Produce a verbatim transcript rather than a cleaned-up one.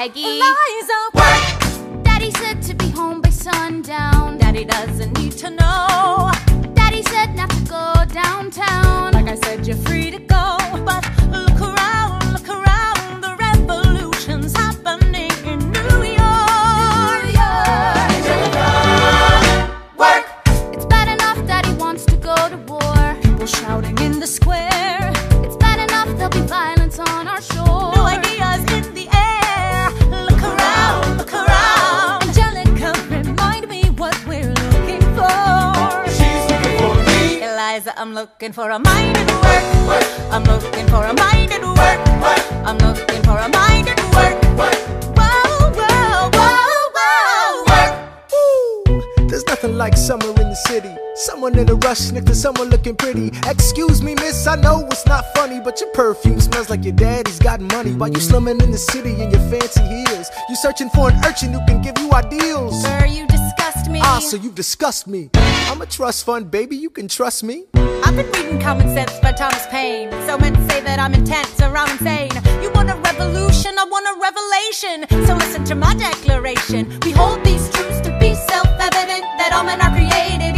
Maggie. Eliza, work. Daddy said to be home by sundown. Daddy doesn't need to know. Daddy said not to go downtown. Like I said, you're free to go. But look around, look around. The revolution's happening in New York. New York. Angelica, work. It's bad enough Daddy wants to go to war. People shouting in the square. It's bad enough there'll be violence on our shore. New ideas in the air. Look around, look around. Angelica, remind me what we're looking for. She's looking for me. Eliza, I'm looking for a mind at work. Work, I'm looking for a mind at work. work, I'm looking for a mind at work. work, Whoa, whoa, whoa, whoa, work. Ooh, there's nothing like summer in the city. Someone in a rush next to someone looking pretty. Excuse me, miss, I know it's not funny, but your perfume smells like your daddy's got money. While you slumming in the city in your fancy heels, you searching for an urchin who can give you ideals. Sir, you disgust me. Ah, so you've discussed me. I'm a trust fund, baby, you can trust me. I've been reading Common Sense by Thomas Paine. So men say that I'm intense or I'm insane. You want a revolution, I want a revelation. So listen to my declaration. We hold these truths to be self-evident, that all men are created